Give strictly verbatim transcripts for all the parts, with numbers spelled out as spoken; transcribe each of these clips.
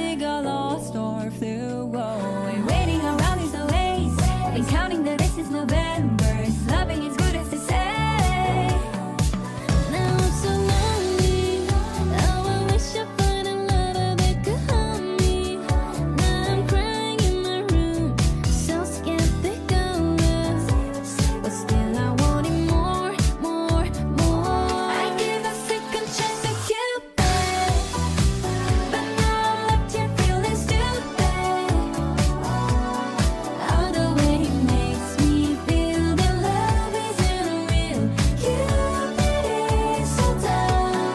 we got lost or flew away. Waiting around is a waste, been counting the days since November. Loving is good as they say. Now I'm so lonely. Now I wish I find a lover that could hold me. Now I'm crying in my room, so scared they go us. But still I wanted more, more, more. I give a second chance to Cupid, but now I'm left here feeling stupid. All the way he makes me feel that love isn't real. Cupid is so dumb.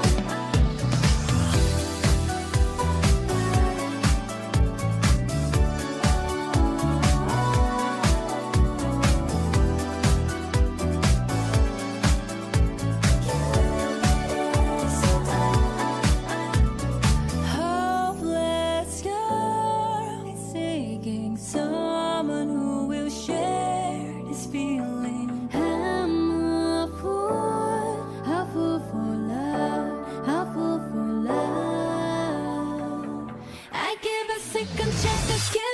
Hopeless girl seeking someone who will share this feeling. I'm a fool, a fool for love, a fool for love. I give a second chance to Cupid.